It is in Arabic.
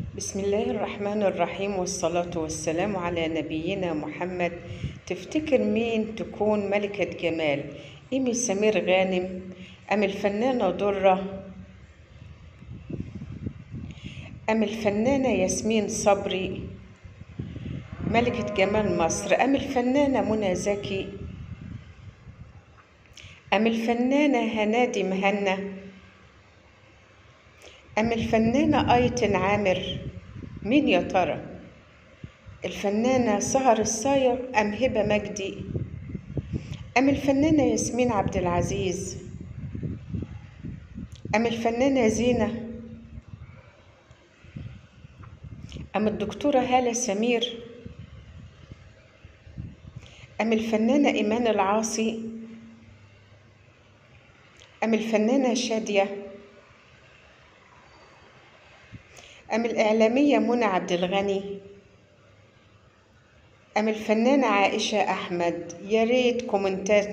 بسم الله الرحمن الرحيم، والصلاة والسلام على نبينا محمد. تفتكر مين تكون ملكة جمال؟ إيمي سمير غانم أم الفنانة درة أم الفنانة ياسمين صبري ملكة جمال مصر، أم الفنانة منى زكي، أم الفنانة هنادي مهنا، أم الفنانة أيتن عامر؟ مين يا ترى؟ الفنانة سهر الصايغ أم هبة مجدي، أم الفنانة ياسمين عبد العزيز، أم الفنانة زينة، أم الدكتورة هالة سمير، أم الفنانة إيمان العاصي، أم الفنانة شادية، أم الإعلامية منى عبد الغني، أم الفنانة عائشة أحمد؟ يا ريت كومنتات